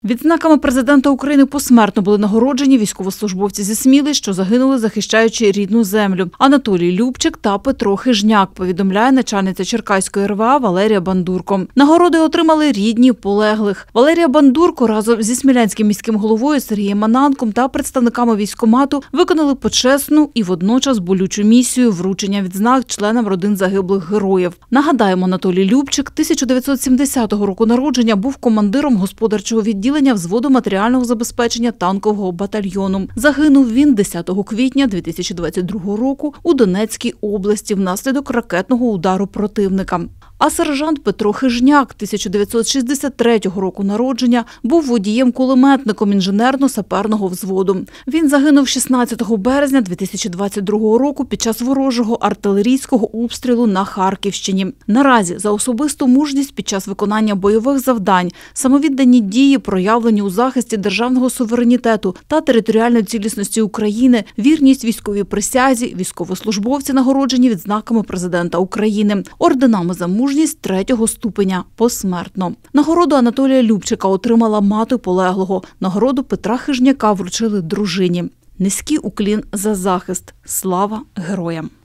Відзнаками президента України посмертно були нагороджені військовослужбовці зі Сміли, що загинули, захищаючи рідну землю. Анатолій Любчик та Петро Хижняк, повідомляє начальниця Черкаської РВА Валерія Бандурко. Нагороди отримали рідні полеглих. Валерія Бандурко разом зі смілянським міським головою Сергієм Ананком та представниками військкомату виконали почесну і водночас болючу місію вручення відзнак членам родин загиблих героїв. Нагадаємо, Анатолій Любчик 1970 року народження був командиром господарчого відділення взводу матеріального забезпечення танкового батальйону. Загинув він 10 квітня 2022 року у Донецькій області внаслідок ракетного удару противника. А сержант Петро Хижняк 1963 року народження був водієм-кулеметником інженерно-саперного взводу. Він загинув 16 березня 2022 року під час ворожого артилерійського обстрілу на Харківщині. Наразі за особисту мужність під час виконання бойових завдань, самовіддані дії, проявлені у захисті державного суверенітету та територіальної цілісності України, вірність військовій присязі, військовослужбовці нагороджені відзнаками президента України, орденами за мужність 3-го ступеня посмертно. Нагороду Анатолія Любчика отримала мати полеглого. Нагороду Петра Хижняка вручили дружині. Низький уклін за захист. Слава героям!